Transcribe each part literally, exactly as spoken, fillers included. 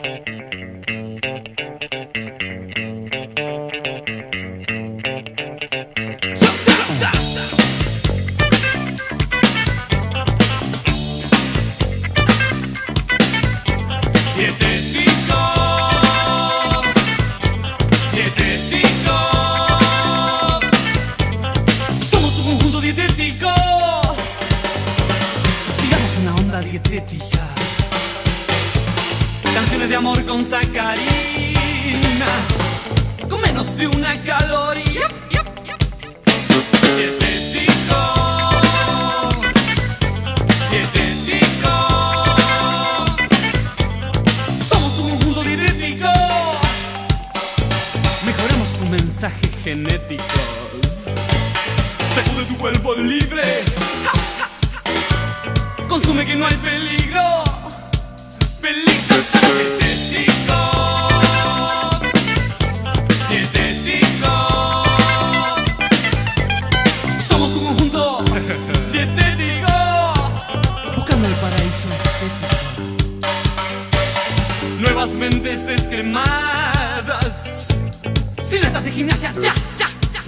Dietética, canciones de amor con sacarina, con menos de una caloría. Dietético, dietético, somos un conjunto dietético. Mejoramos tu mensaje genéticos. Sacude tu cuerpo libre. Consume que no hay peligro. Peligro. Dietético, dietético, somos un conjunto dietético, buscando el paraíso estético. Nuevas mentes descremadas, sin estas de gimnasia. Ya, ya, ya.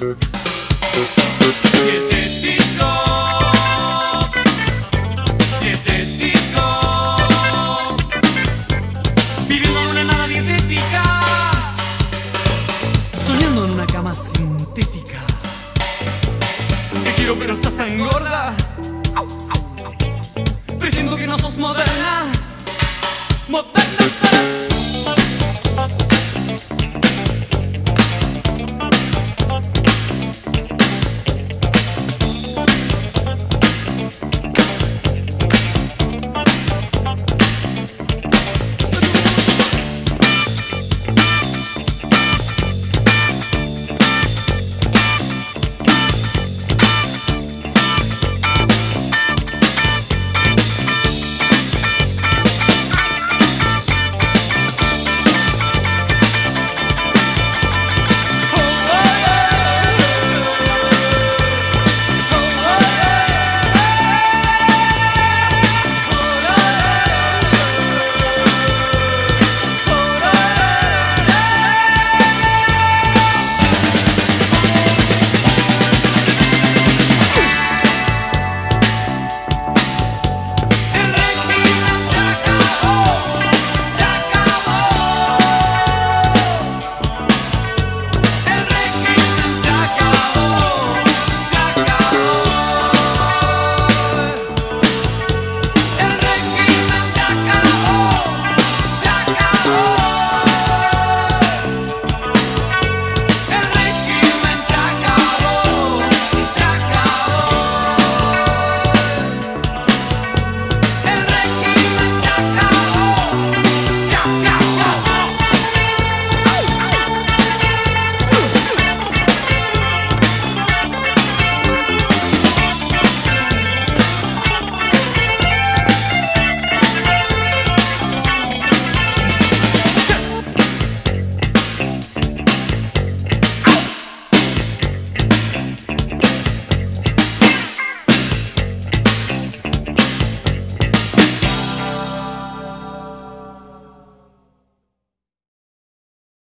Dietético, soñando en una cama sintética. Te quiero pero estás tan gorda. Presiento que no sos moderna. Moderna.